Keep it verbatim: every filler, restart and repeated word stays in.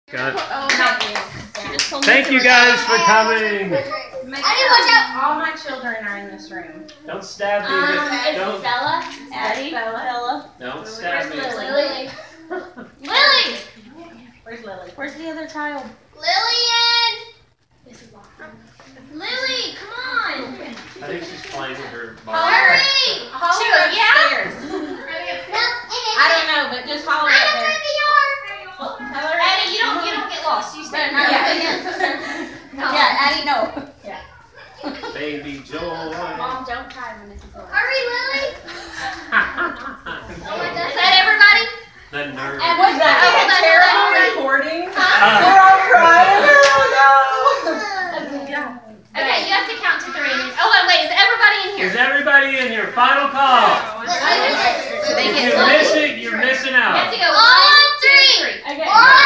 God. Oh, no. Thank you guys for coming. Make sure all my children are in this room. Don't stab me. Um, with, don't. Bella? Addie, Bella. Don't stab me. Where's Lily? Lily! Where's Lily? Where's the other child? Lillian! This is awesome. Lily, come on! I think she's playing with her ball. Hurry! Holler Sure, upstairs. I don't I know, but just holler up don't there. know the yard. Tell her. Addie, you don't, you don't get lost. You stay right Yeah. no. Yeah, Addie, no. Yeah. Baby joy. Mom, don't cry when this is over. Hurry, Lily! oh my God. Is that everybody? The nerve. And what's that? Is that Oh, terrible hold on. recording? Uh, They're all crying. Okay, you have to count to three. Oh, wait, wait. Is everybody in here? Is everybody in your final call? They If get you one. miss it, you're missing You out. have to go one, two, three. Okay. One,